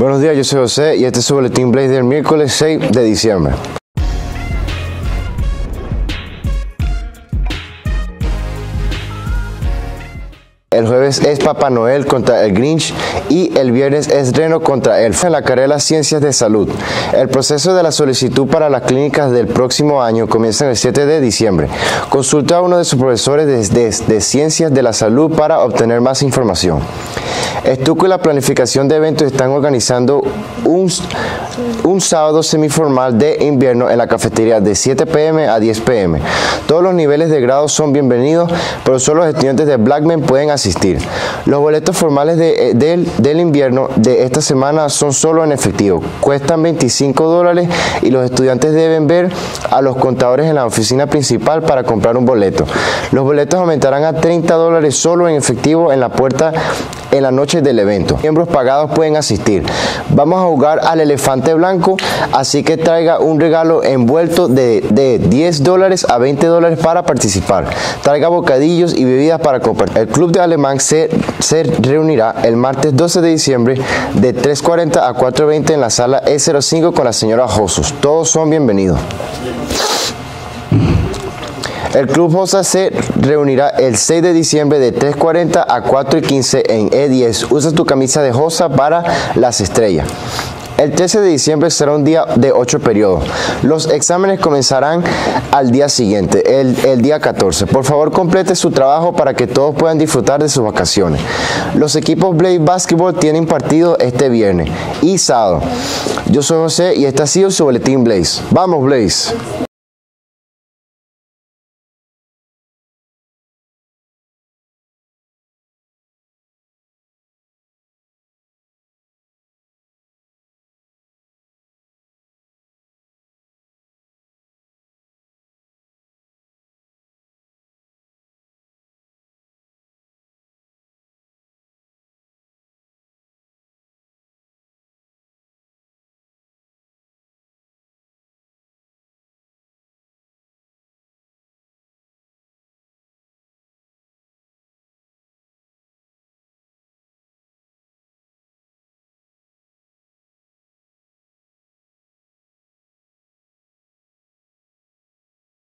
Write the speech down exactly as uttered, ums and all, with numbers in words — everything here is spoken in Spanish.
Buenos días, yo soy José y este es su boletín Blaze del miércoles seis de diciembre. El jueves es Papá Noel contra el Grinch y el viernes es Reno contra Elf. En la carrera Ciencias de Salud, el proceso de la solicitud para las clínicas del próximo año comienza el siete de diciembre. Consulta a uno de sus profesores de, de, de Ciencias de la Salud para obtener más información. Estuco y la planificación de eventos están organizando un, un sábado semiformal de invierno en la cafetería de siete pe eme a diez pe eme. Todos los niveles de grado son bienvenidos, pero solo los estudiantes de Blackman pueden asistir. Los boletos formales de, de, del invierno de esta semana son solo en efectivo. Cuestan veinticinco dólares y los estudiantes deben ver a los contadores en la oficina principal para comprar un boleto. Los boletos aumentarán a treinta dólares solo en efectivo en la puerta en la noche del evento. Miembros pagados pueden asistir. Vamos a jugar al elefante blanco, así que traiga un regalo envuelto de, de diez dólares a veinte dólares para participar. Traiga bocadillos y bebidas para compartir. El club de alemán se, se reunirá el martes doce de diciembre de tres cuarenta a cuatro veinte en la sala E cero cinco con la señora Josus. Todos son bienvenidos. El Club Josa se reunirá el seis de diciembre de tres cuarenta a cuatro quince en E diez. Usa tu camisa de Josa para las estrellas. El trece de diciembre será un día de ocho periodos. Los exámenes comenzarán al día siguiente, el, el día catorce. Por favor, complete su trabajo para que todos puedan disfrutar de sus vacaciones. Los equipos Blaze Basketball tienen partido este viernes y sábado. Yo soy José y este ha sido su boletín Blaze. ¡Vamos, Blaze!